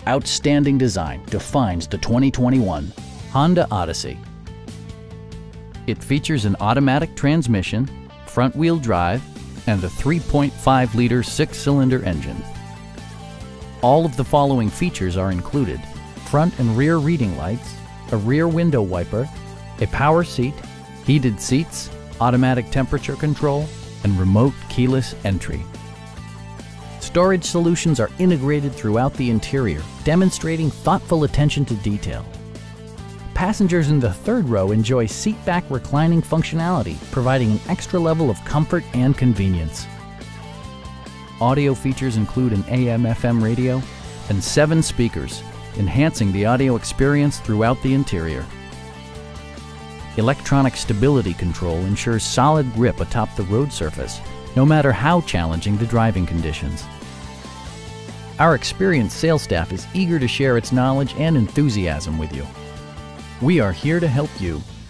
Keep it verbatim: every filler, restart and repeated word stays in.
Outstanding design defines the twenty twenty-one Honda Odyssey. It features an automatic transmission, front-wheel drive, and a three point five liter six-cylinder engine. All of the following features are included: front and rear reading lights, a rear window wiper, a power seat, heated seats, automatic temperature control, and remote keyless entry. Storage solutions are integrated throughout the interior, demonstrating thoughtful attention to detail. Passengers in the third row enjoy seat-back reclining functionality, providing an extra level of comfort and convenience. Audio features include an A M F M radio and seven speakers, enhancing the audio experience throughout the interior. Electronic stability control ensures solid grip atop the road surface, no matter how challenging the driving conditions. Our experienced sales staff is eager to share its knowledge and enthusiasm with you. We are here to help you.